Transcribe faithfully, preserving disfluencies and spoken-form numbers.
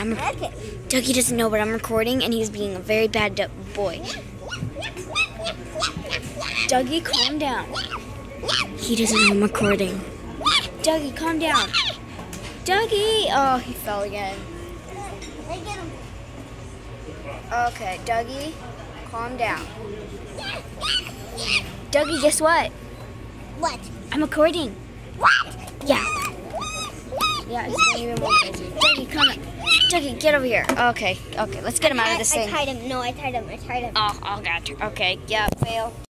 I'm. Okay. Dougy doesn't know, but I'm recording, and he's being a very bad du- boy. Dougy, calm down. He doesn't know I'm recording. Dougy, calm down. Dougy! Oh, he fell again. Okay, Dougy, calm down. Dougy, guess what? What? I'm recording. What? Yeah. Yeah, it's going even more crazy. Dougy, come on. Dougy, get over here. Okay, okay, let's get him out of this I, thing. I tied him. No, I tied him. I tied him. Oh, oh, gotcha. Okay, yeah, fail.